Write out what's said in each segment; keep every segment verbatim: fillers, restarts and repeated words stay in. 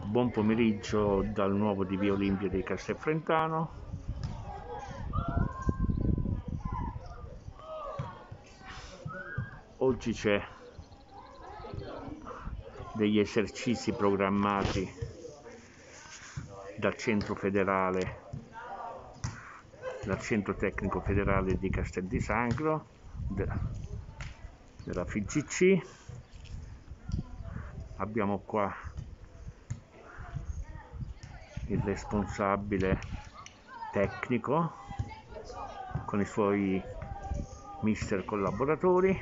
Buon pomeriggio dal nuovo di Via Olimpia di Castelfrentano. Oggi c'è degli esercizi programmati dal centro federale, dal centro tecnico federale di Castel di Sangro, della F G C. Abbiamo qua il responsabile tecnico con i suoi mister collaboratori.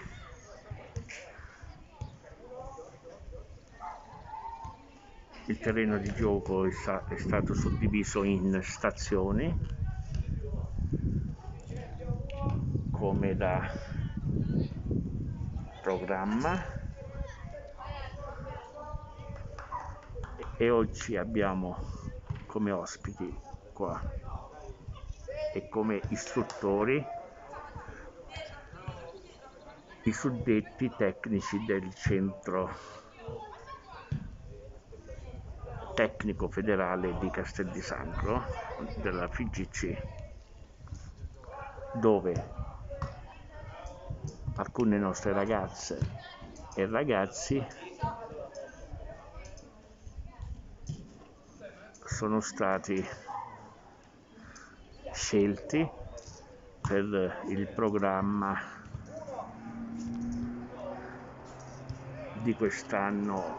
Il terreno di gioco è, sta- è stato suddiviso in stazioni come da programma, e oggi abbiamo come ospiti qua e come istruttori i suddetti tecnici del centro tecnico federale di Castel di Sangro, della F G C, dove alcune nostre ragazze e ragazzi sono stati scelti per il programma di quest'anno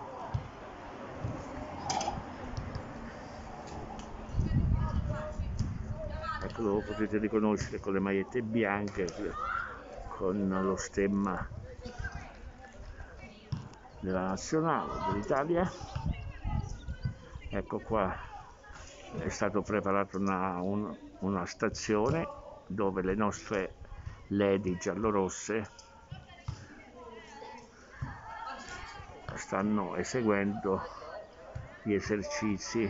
ecco, lo potete riconoscere con le magliette bianche, con lo stemma della nazionale dell'Italia. Ecco qua è stato preparato una, un, una stazione dove le nostre lady giallorosse stanno eseguendo gli esercizi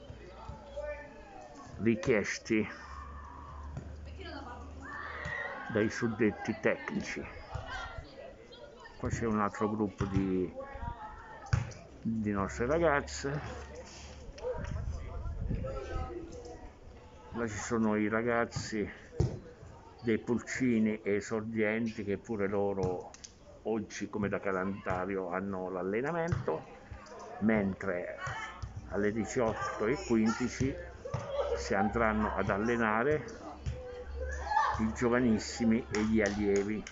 richiesti dai suddetti tecnici. Qua c'è un altro gruppo di, di nostre ragazze. Là ci sono i ragazzi dei pulcini e esordienti che pure loro oggi come da calendario hanno l'allenamento, mentre alle diciotto e quindici si andranno ad allenare i giovanissimi e gli allievi.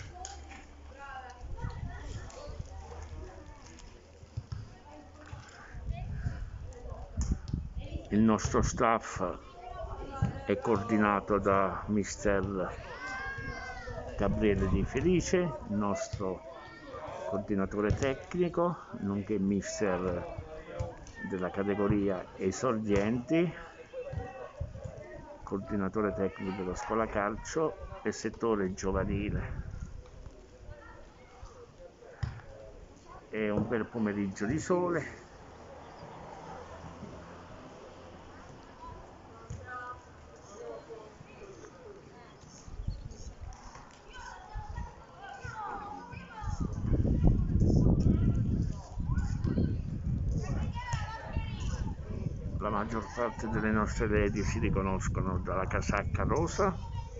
Il nostro staff è coordinato da mister Gabriele Di Felice, il nostro coordinatore tecnico, nonché mister della categoria esordienti, coordinatore tecnico della scuola calcio e settore giovanile. È un bel pomeriggio di sole. La maggior parte delle nostre lady si riconoscono dalla casacca rosa,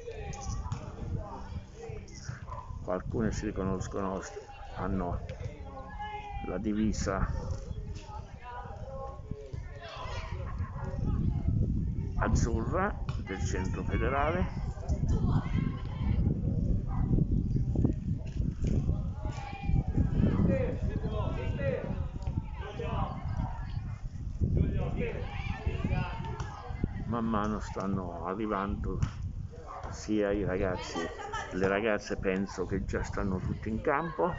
alcune si riconoscono, hanno la divisa azzurra del centro federale. Man mano stanno arrivando sia i ragazzi, le ragazze penso che già stanno tutti in campo.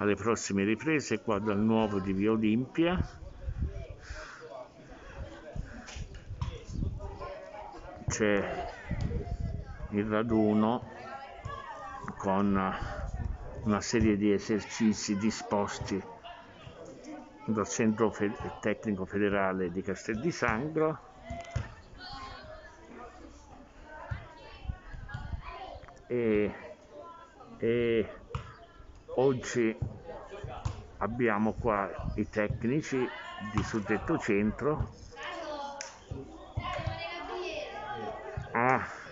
alle prossime riprese qua dal nuovo di Via Olimpia. C'è il raduno con una serie di esercizi disposti dal Centro Tecnico Federale di Castel di Sangro. E, e oggi abbiamo qua i tecnici di suddetto centro a